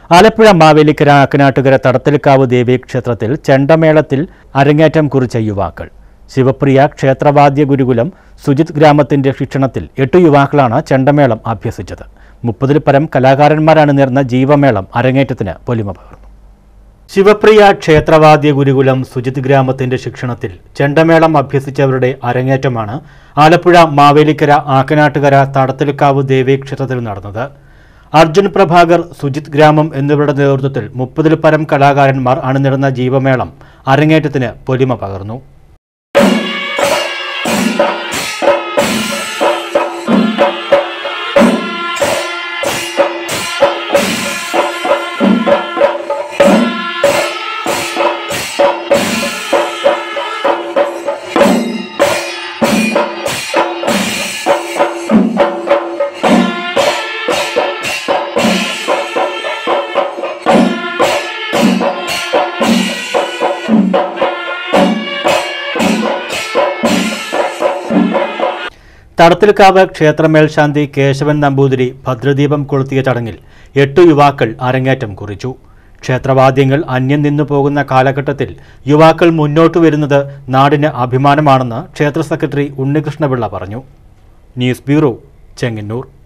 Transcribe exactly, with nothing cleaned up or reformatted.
ആലപ്പുഴ മാവേലിക്കര ആക്കനാട്ടുകര തടത്തിൽക്കാവ് ദേവീക്ഷേത്രത്തിൽ ചെണ്ടമേളത്തിൽ അരങ്ങേറ്റം കുറിച്ച യുവാക്കൾ. ശിവപ്രിയ ക്ഷേത്രവാദ്യ ഗുരുകുലം സുജിത് ഗ്രാമത്തിന്റെ ശിക്ഷണത്തിൽ എട്ട് യുവാക്കളാണ് ചെണ്ടമേളം അഭ്യസിച്ചത്. മുപ്പതിൽ പരം കലാകാരന്മാരാണ് നേർന്ന ജീവമേളം അരങ്ങേറ്റത്തിന് പൊലിമ പകർന്നു. ശിവപ്രിയ ക്ഷേത്രവാദ്യ ഗുരുകുലം സുജിത് ഗ്രാമത്തിന്റെ ശിക്ഷണത്തിൽ ചെണ്ടമേളം അഭ്യസിച്ചവരുടെ അരങ്ങേറ്റമാണ് ആലപ്പുഴ മാവേലിക്കര ആക്കനാട്ടുകര തടത്തിൽക്കാവ് ദേവീക്ഷേത്രത്തിൽ നടന്നത്. അർജുൻ പ്രഭാകർ, സുജിത് ഗ്രാമം എന്നിവരുടെ നേതൃത്വത്തിൽ മുപ്പതിൽ പരം കലാകാരന്മാർ അണിനിരന്ന ജീവമേളം അരങ്ങേറ്റത്തിന് പൊലിമ പകർന്നു. തടത്തിൽക്കാവ് ക്ഷേത്രമേൽശാന്തി കേശവൻ നമ്പൂതിരി ഭദ്രദീപം കൊളുത്തിയ ചടങ്ങിൽ എട്ട് യുവാക്കൾ അരങ്ങേറ്റം കുറിച്ചു. ക്ഷേത്രവാദ്യങ്ങൾ അന്യം നിന്നു പോകുന്ന കാലഘട്ടത്തിൽ യുവാക്കൾ മുന്നോട്ടു വരുന്നത് നാടിന് അഭിമാനമാണെന്ന് ക്ഷേത്ര സെക്രട്ടറി ഉണ്ണികൃഷ്ണപിള്ള പറഞ്ഞു. News bureau, Chengannur.